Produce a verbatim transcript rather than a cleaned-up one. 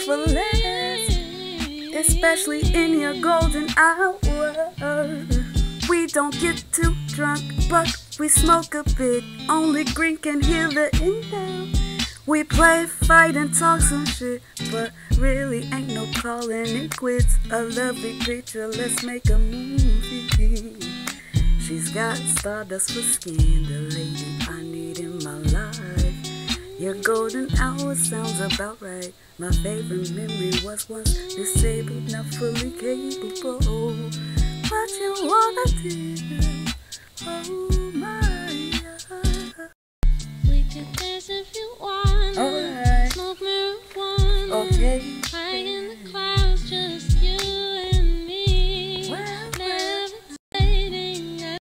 for less, especially in your golden hour. We don't get too drunk, but we smoke a bit. Only green can hear the inhale. We play, fight, and talk some shit, but really ain't no calling it quits. A lovely creature, let's make a movie. She's got stardust for skin, the lady I need in my life. Your golden hour sounds about right. My favorite memory was once disabled, now fully capable. What you wanna do?